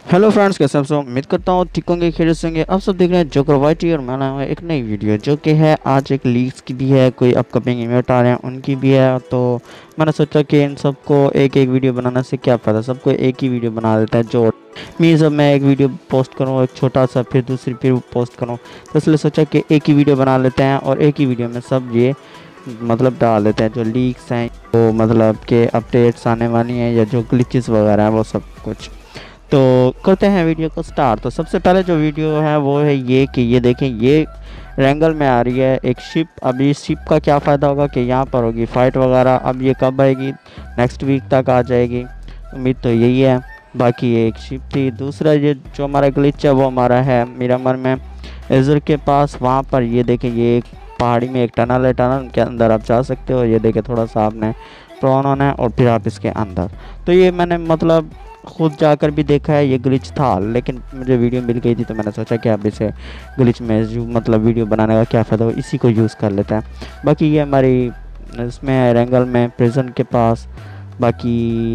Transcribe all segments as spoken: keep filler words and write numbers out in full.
Hello friends, कैसे आप सब? उम्मीद करता हूँ ठीक होंगे, खैरियत से होंगे। आप सब देख रहे हैं जोकर वाइटी और मैं लाया हूँ एक नई वीडियो जो कि है आज एक लीक्स की भी है, कोई अपकमिंग इवेंट आ रहे हैं उनकी भी है। तो मैंने सोचा कि इन सबको एक एक वीडियो बनाने से क्या फ़ायदा, सबको एक ही वीडियो बना देता है। जो मीन्स अब मैं एक वीडियो पोस्ट करूँ एक छोटा सा, फिर दूसरी फिर पोस्ट करूँ, तो इसलिए सोचा कि एक ही वीडियो बना लेते हैं और एक ही वीडियो में सब ये मतलब डाल देते हैं जो लीक्स हैं, वो मतलब के अपडेट्स आने वाली हैं या जो ग्लिचेस वगैरह हैं वो सब कुछ। तो करते हैं वीडियो को स्टार्ट। तो सबसे पहले जो वीडियो है वो है ये कि ये देखें, ये रेंगल में आ रही है एक शिप। अभी शिप का क्या फ़ायदा होगा कि यहाँ पर होगी फ़ाइट वगैरह। अब ये कब आएगी? नेक्स्ट वीक तक आ जाएगी, उम्मीद तो यही है। बाकी ये एक शिप थी। दूसरा ये जो हमारा ग्लिच है वो हमारा है मिरामर में एजर के पास। वहाँ पर ये देखें, ये एक पहाड़ी में एक टनल है, टनल के अंदर आप जा सकते हो। ये देखें, थोड़ा सा आपने प्रॉन होना है और फिर आप इसके अंदर। तो ये मैंने मतलब खुद जाकर भी देखा है, ये ग्लिच था, लेकिन मुझे वीडियो मिल गई थी तो मैंने सोचा कि अब इसे ग्लिच में जो मतलब वीडियो बनाने का क्या फ़ायदा हो, इसी को यूज़ कर लेते हैं। बाकी ये हमारी इसमें रेंगल में प्रिजन के पास। बाकी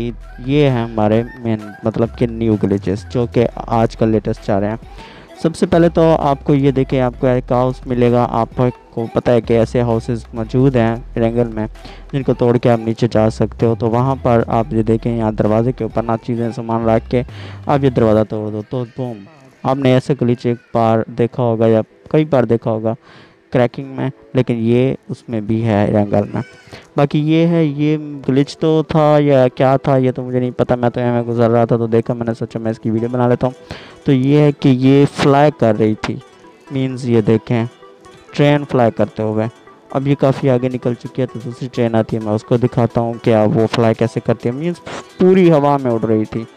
ये है हमारे मेन मतलब कि न्यू ग्लिचेस जो कि आजकल लेटेस्ट आ रहे हैं। सबसे पहले तो आपको ये देखें, आपको एक हाउस मिलेगा। आपको पता है कि ऐसे हाउसेस मौजूद हैं रेंगल में जिनको तोड़ के आप नीचे जा सकते हो। तो वहाँ पर आप ये देखें, यहाँ दरवाजे के ऊपर ना चीज़ें सामान रख के आप ये दरवाज़ा तोड़ दो तो बूम। आपने ऐसे ग्लिच एक बार देखा होगा या कई बार देखा होगा क्रैकिंग में, लेकिन ये उसमें भी है रेंगल में। बाकी ये है, ये ग्लिच तो था या क्या था ये तो मुझे नहीं पता। मैं तो यहाँ में गुजर रहा था तो देखा, मैंने सोचा मैं इसकी वीडियो बना लेता हूँ। तो ये है कि ये फ्लाई कर रही थी, मीन्स ये देखें ट्रेन फ्लाई करते हुए। अब ये काफ़ी आगे निकल चुकी है तो दूसरी ट्रेन आती है, मैं उसको दिखाता हूँ क्या वो फ्लाई कैसे करती है। मीन्स पूरी हवा में उड़ रही थी।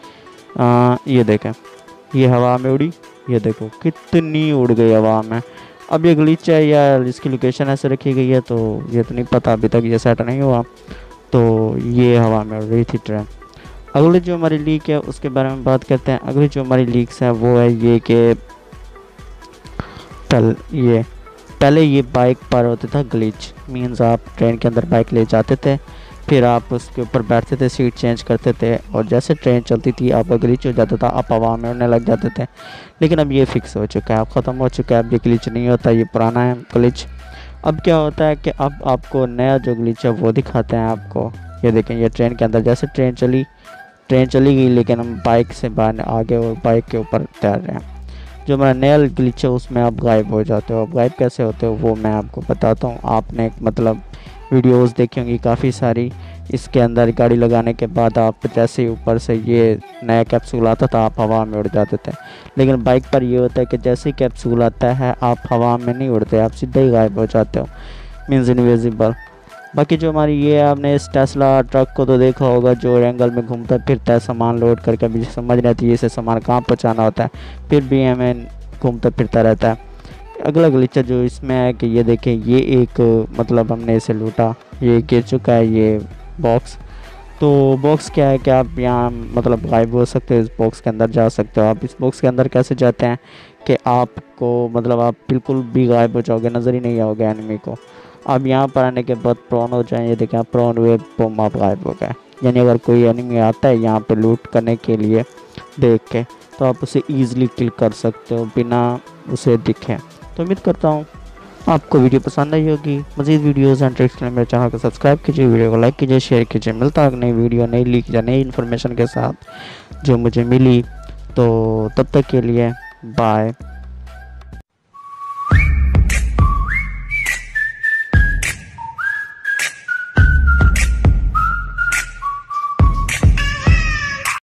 आ, ये देखें, ये हवा में उड़ी, ये देखो कितनी उड़ गई हवा में। अब ये ग्लिच है या इसकी लोकेशन ऐसे रखी गई है तो ये तो नहीं पता, अभी तक ये सेट नहीं हुआ। तो ये हवा में उड़ रही थी ट्रेन। अगली जो हमारी लीक है उसके बारे में बात करते हैं। अगली जो हमारी लीक्स है वो है ये कि पहले ये पहले ये बाइक पर होता था ग्लिच। मीन्स आप ट्रेन के अंदर बाइक ले जाते थे, फिर आप उसके ऊपर बैठते थे, सीट चेंज करते थे और जैसे ट्रेन चलती थी आपका ग्लिच हो जाता था, आप हवा में उड़ने लग जाते थे। लेकिन अब ये फिक्स हो चुका है, अब ख़त्म हो चुका है। अब ये ग्लिच नहीं होता, ये पुराना है ग्लिच। अब क्या होता है कि अब आपको नया जो ग्लिच है वो दिखाते हैं आपको। ये देखें, ये ट्रेन के अंदर जैसे ट्रेन चली ट्रेन चली गई लेकिन हम बाइक से बाहर आगे और बाइक के ऊपर तैर रहे हैं। जो हमारा नया ग्लिच है उसमें आप गायब हो जाते हो। अब गायब कैसे होते हो वो मैं आपको बताता हूँ। आपने मतलब वीडियोस देखी होंगी काफ़ी सारी। इसके अंदर गाड़ी लगाने के बाद आप जैसे ही ऊपर से ये नया कैप्सूल आता था आप हवा में उड़ जाते थे। लेकिन बाइक पर ये होता है कि जैसे ही कैप्सूल आता है आप हवा में नहीं उड़ते, आप सीधे ही गायब हो जाते हो, मीन्स इनविजिबल। बाकी जो हमारी ये आपने इस टेस्ला ट्रक को तो देखा होगा जो रेंगल में घूमता फिरता है सामान लोड करके। अभी समझ नहीं आती है इसे सामान कहाँ पहुँचाना होता है, फिर भी हमें घूमता फिरता रहता है। अगला ग्लिच जो इसमें है कि ये देखें, ये एक मतलब हमने इसे लूटा, ये गिर चुका है ये बॉक्स। तो बॉक्स क्या है कि आप यहाँ मतलब गायब हो सकते हो, इस बॉक्स के अंदर जा सकते हो। आप इस बॉक्स के अंदर कैसे जाते हैं कि आपको मतलब आप बिल्कुल भी गायब हो जाओगे, नज़र ही नहीं आओगे एनिमी को। अब यहाँ पर आने के बाद प्रॉन हो जाए, ये देखें आप प्रॉन हुए, बम आप गायब हो गए। यानी अगर कोई एनिमी आता है यहाँ पे लूट करने के लिए देख के तो आप उसे ईज़िली किल कर सकते हो बिना उसे दिखे। तो उम्मीद करता हूँ आपको वीडियो पसंद आई होगी। मज़ीद वीडियोस एंड ट्रिक्स के लिए मेरे चैनल को सब्सक्राइब कीजिए, वीडियो को लाइक कीजिए, शेयर कीजिए। मिलता है नई वीडियो, नई लीक या नई इन्फॉर्मेशन के साथ जो मुझे मिली। तो तब तक के लिए बाय।